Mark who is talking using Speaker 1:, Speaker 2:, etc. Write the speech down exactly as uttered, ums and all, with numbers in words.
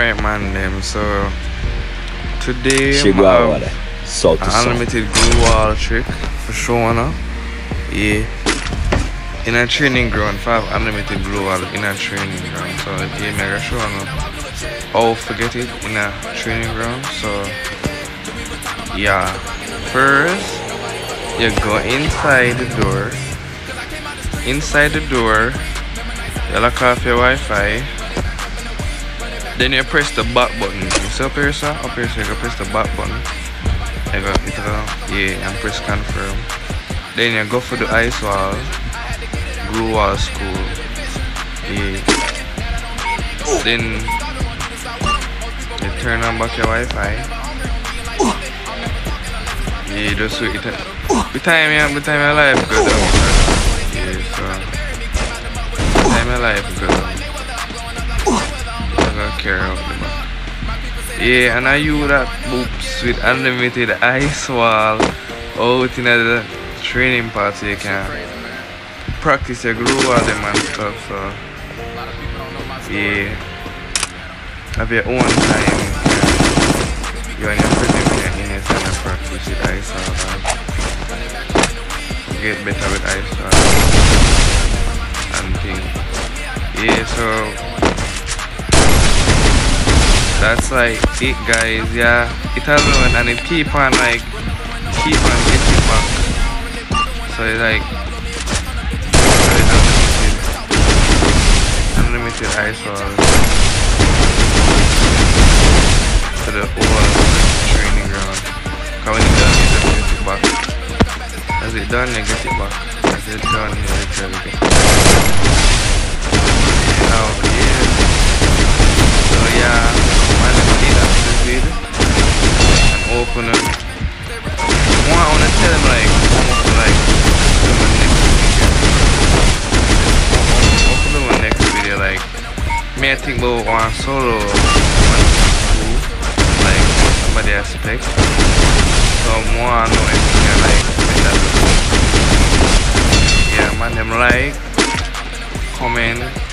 Speaker 1: Alright man them, so today
Speaker 2: She
Speaker 1: I
Speaker 2: go
Speaker 1: have
Speaker 2: over there. South to
Speaker 1: an
Speaker 2: south.
Speaker 1: unlimited glue wall trick for showing up. Yeah. In a training ground, for have unlimited glue wall in a training ground. So yeah, me I show you how to get it in a training ground. So yeah. First you go inside the door. Inside the door, you lock off your Wi-Fi. Then you press the back button. You see up here, sir? Up here, so you can press the back button. You go, it go, yeah, and press confirm. Then you go for the ice wall, glue wall school. Yeah. Then you turn on back your Wi-Fi. Yeah, just so it. The time, yeah, the time your life go down. Yeah, so the time your life go down. Carry out the back. Yeah, and I use that boops with unlimited ice wall out in the training part so you can practice your glue wall them and stuff. So yeah, have your own time. You and your friend in your time and practice with ice wall. Get better with ice wall and things. Yeah, so that's like it guys, yeah. It has run and it keep on like keep on getting back. So it's like unlimited, unlimited ice wall to the whole training ground. Cause when it's done you just get it back. As it done you get it back. As it's done you literally get it back. Now yeah. So yeah. And open it. I want to tell them like, like, open the next video. Like, me I think about one solo, one two, like somebody aspect. So more know if you can like make that. Yeah, man, them like, comment.